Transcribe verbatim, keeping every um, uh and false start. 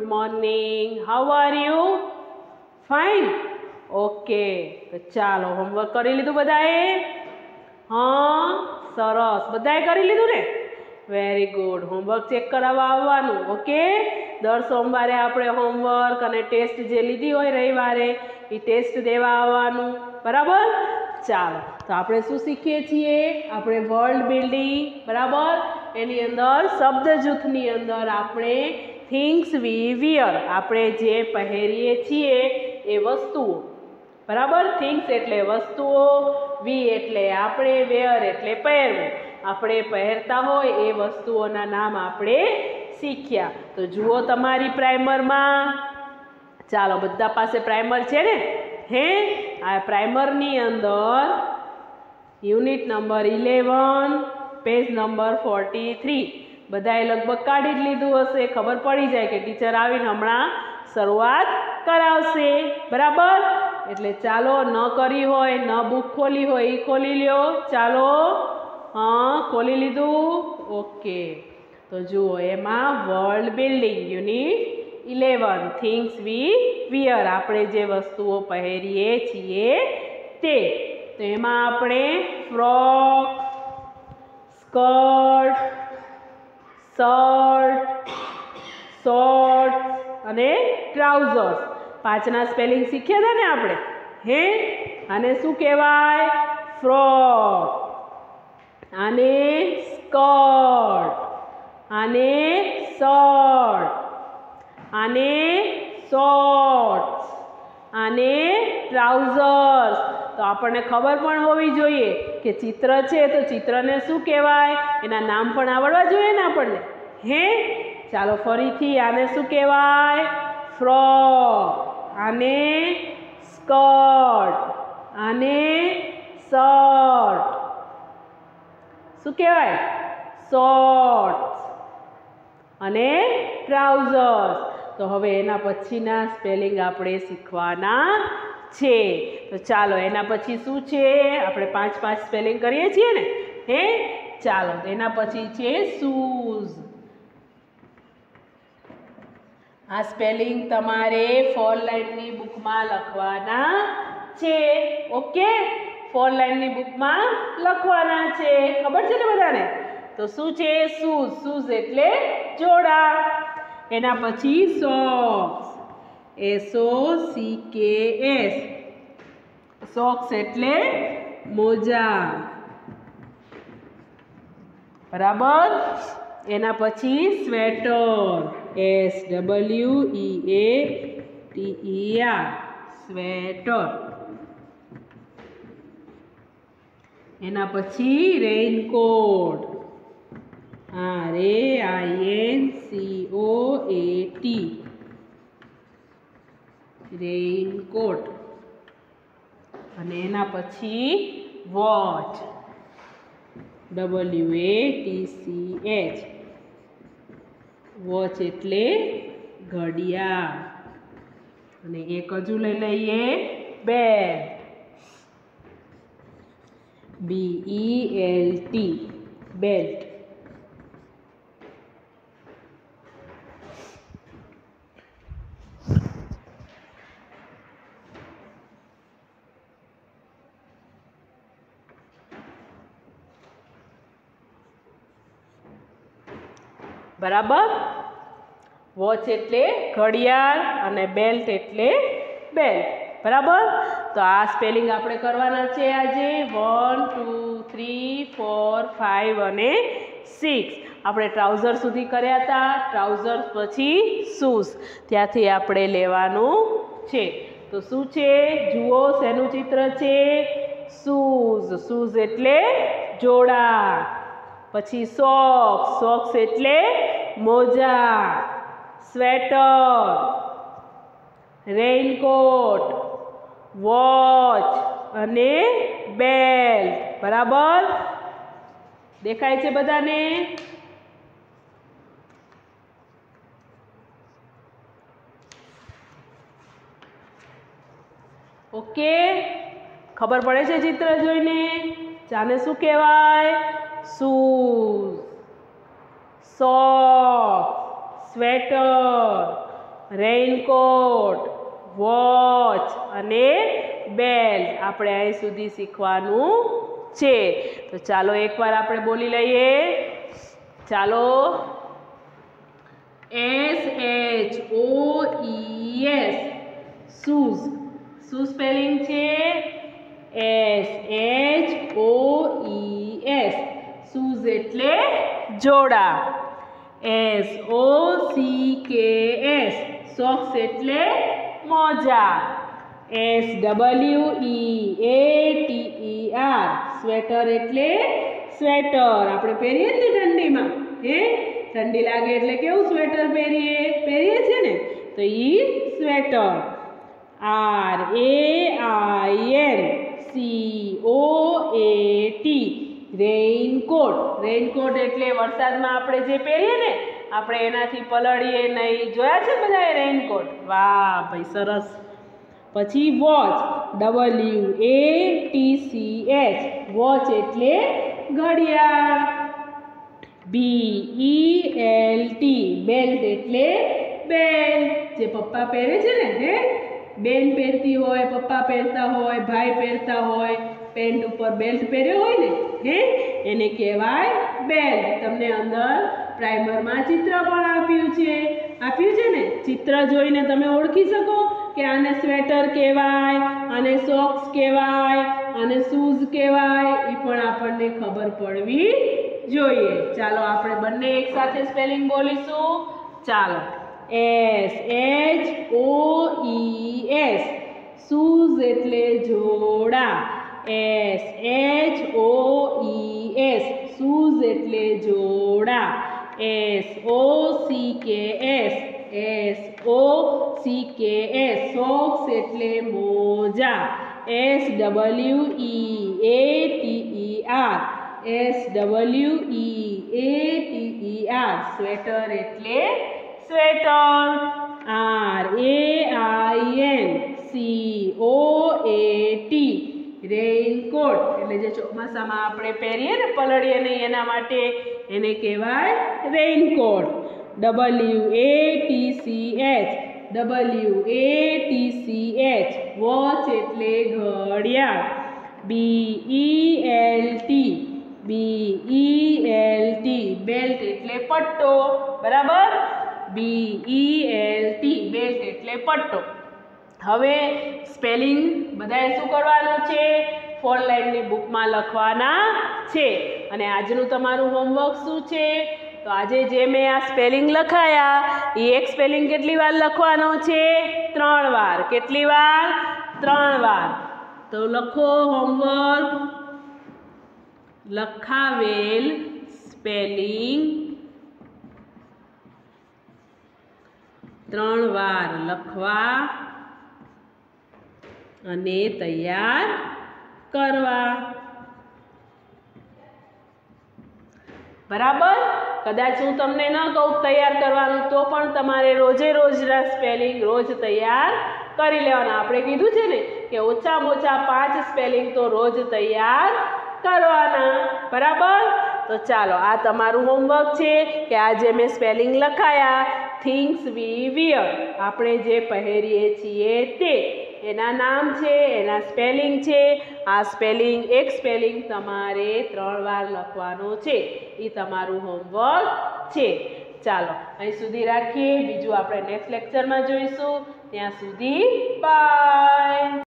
Good morning. How are you? Fine. Okay, તો ચાલો homework કરી લીધું બધાએ? હા, સરસ. બધાએ કરી લીધું ને? Very good. હોમવર્ક ચેક કરાવવા આવવાનું. ઓકે, દર સોમવારે આપણે હોમવર્ક અને ટેસ્ટ જે લીધી હોય રવિવારે એ ટેસ્ટ દેવા આવવાનું. બરાબર? ચાલો, તો આપણે શું શીખીએ છીએ? આપણે વર્લ્ડ બિલ્ડિંગ. બરાબર? એની અંદર શબ્દ જૂથની અંદર આપણે થિંગ્સ વી વિયર, આપણે જે પહેરીએ છીએ એ વસ્તુઓ. બરાબર? થિંગ્સ એટલે વસ્તુઓ, વી એટલે આપણે, વેર એટલે પહેરવું. આપણે પહેરતા હોય એ વસ્તુઓના નામ આપણે શીખ્યા. તો જુઓ તમારી પ્રાઇમરમાં. ચાલો, બધા પાસે પ્રાઇમર છે ને? હે, આ પ્રાઇમરની અંદર unit number eleven, page number forty three. બધાએ લગભગ કાઢી જ લીધું હશે. ખબર પડી જાય કે ટીચર આવીને હમણાં શરૂઆત કરાવશે. બરાબર? એટલે ચાલો, ન કરી હોય, ન બુક ખોલી હોય એ ખોલી લ્યો. ચાલો, હા, ખોલી લીધું? ઓકે, તો જુઓ એમાં world building unit eleven, things we wear, આપણે જે વસ્તુઓ પહેરીએ છીએ તે. તો એમાં આપણે ફ્રોક, સ્કર્ટ, શર્ટ, શોર્ટ્સ અને ટ્રાઉઝર્સ, પાંચના સ્પેલિંગ શીખ્યા હતા ને આપણે? હે, આને શું કહેવાય? ફ્રોક. આને સ્કર્ટ, આને શર્ટ, આને શોર્ટ્સ, આને ટ્રાઉઝર્સ. તો આપણને ખબર પણ હોવી જોઈએ કે ચિત્ર છે તો ચિત્રને શું કહેવાય, એના નામ પણ આવડવા જોઈએ ને આપણને. હે, ચાલો ફરીથી, આને શું કહેવાય? ફ્રોક. આને સ્કર્ટ, આને શર્ટ, શું કહેવાય? શોર્ટ્સ અને ટ્રાઉઝર્સ. તો હવે એના પછીના સ્પેલિંગ આપણે શીખવાના છે. તો ચાલો, એના પછી શું છે? આપણે પાંચ પાંચ સ્પેલિંગ કરીએ છીએ ને? હે, ચાલો, એના પછી છે શૂઝ. આ સ્પેલિંગ તમારે ફોર લાઇનની બુકમાં લખવાના છે. ઓકે, ફોર લાઇનની બુકમાં લખવાના છે. ખબર છે ને બધાને? તો શું છે? શૂઝ. શૂઝ એટલે જોડા. એના પછી socks, S O C K S, socks એટલે મોજા. બરાબર? એના પછી sweater, S W E A T E R, sweater. એના પછી raincoat, R A I N C O A T, raincoat. અને એના પછી watch, W A T C H, watch એટલે ઘડિયાળ. અને એક હજુ લઈ લઈએ, belt, B E L T, belt. બરાબર? વોચ એટલે ઘડિયાળ અને બેલ્ટ એટલે બેલ્ટ. બરાબર? તો આ સ્પેલિંગ આપણે કરવાના છે આજે. One two three four five અને સિક્સ. આપણે ટ્રાઉઝર સુધી કર્યા હતા. ટ્રાઉઝર પછી શૂઝ, ત્યાંથી આપણે લેવાનું છે. તો શું છે? જુઓ, શેનું ચિત્ર છે? શૂઝ. શૂઝ એટલે જોડા. પછી સોક્સ, સોક્સ એટલે મોજા. સ્વેટર, રેઇનકોટ, વોચ અને બેલ્ટ. બરાબર? દેખાય છે બધાને? ઓકે, ખબર પડે છે ચિત્ર જોઈને? ચાને શું કહેવાય? Shoes, socks, sweater, raincoat, watch અને બેલ્ટ આપણે અહીં સુધી શીખવાનું છે. તો ચાલો એકવાર આપણે બોલી લઈએ. ચાલો, S H O E S, shoes. શું સ્પેલિંગ છે? S H O E S, shoes એટલે જોડા. S O C K S, socks એટલે મોજા. S W E A T E R, sweater એટલે સ્વેટર. આપણે પહેરીએ જ ને ઠંડીમાં, હે ઠંડી લાગે એટલે કેવું સ્વેટર પહેરીએ પહેરીએ છીએ ને, તો ઈ sweater. R A I N C O A T, raincoat. Raincoat એટલે વરસાદમાં આપણે જે પહેરીએ ને, આપણે એનાથી પલળીએ નહીં. જોયા છે બધાએ રેઇનકોટ? વાહ ભાઈ, સરસ. પછી watch, W A T C H, watch એટલે ઘડિયાળ. B E L T, belt એટલે બેલ્ટ, જે પપ્પા પહેરે છે ને, હે બેન પહેરતી હોય, પપ્પા પહેરતા હોય, ભાઈ પહેરતા હોય, પેન્ટ ઉપર બેલ્ટ પહેર્યો હોય ને, હે એને કહેવાય બેલ્ટ. તમને અંદર પ્રાઇમરમાં ચિત્ર પણ આપ્યું છે આપ્યું છે ને, ચિત્ર જોઈને તમે ઓળખી શકો કે આને સ્વેટર કહેવાય, આને સોક્સ કહેવાય, આને શૂઝ કહેવાય. એ પણ આપણને ખબર પડવી જોઈએ. ચાલો આપણે બંને એકસાથે સ્પેલિંગ બોલીશું. ચાલો, S H O E S, shoes એટલે જોડા. S H O E S, shoes એટલે જોડા. S O C K S, S O C K S, socks એટલે મોજા. S W E A T E R, S W E A T E R, sweater એટલે sweater. R A I N C O A T, raincoat એટલે જે ચોમાસામાં આપણે પહેરીએ ને, પલળીએ નહીં એના માટે, એને કહેવાય raincoat. W A T C H, W A T C H, watch એટલે ઘડિયાળ. B E L T, B E L T, belt એટલે પટ્ટો. બરાબર, B E L T, belt એટલે પટ્ટો. હવે સ્પેલિંગ બધાએ શું કરવાનું છે? ફોર લાઇનની બુકમાં લખવાના છે. અને આજનું તમારું હોમવર્ક શું છે? તો આજે જે મેં આ સ્પેલિંગ લખાયા, એ એક સ્પેલિંગ કેટલી વાર લખવાનો છે? ત્રણ વાર. કેટલી વાર? ત્રણ વાર. તો લખો હોમવર્ક. લખાવેલ સ્પેલિંગ ત્રણ વાર લખવા અને તૈયાર કરવા. બરાબર? કદાચ હું તમને ન કહું તૈયાર કરવાનું, તો પણ તમારે રોજે રોજના સ્પેલિંગ રોજ તૈયાર કરી લેવાના. આપણે કીધું છે ને કે ઓછામાં ઓછા પાંચ સ્પેલિંગ તો રોજ તૈયાર કરવાના. બરાબર? તો ચાલો, આ તમારું હોમવર્ક છે કે આજે મેં સ્પેલિંગ લખાયા. થિંગ્સ વી વિયર, આપણે જે પહેરીએ છીએ તે, એના નામ છે, એના સ્પેલિંગ છે. આ સ્પેલિંગ એક સ્પેલિંગ તમારે ત્રણ વાર લખવાનો છે. એ તમારું હોમવર્ક છે. ચાલો અહીં સુધી રાખીએ. બીજું આપણે નેક્સ્ટ લેક્ચરમાં જોઈશું. ત્યાં સુધી બાય.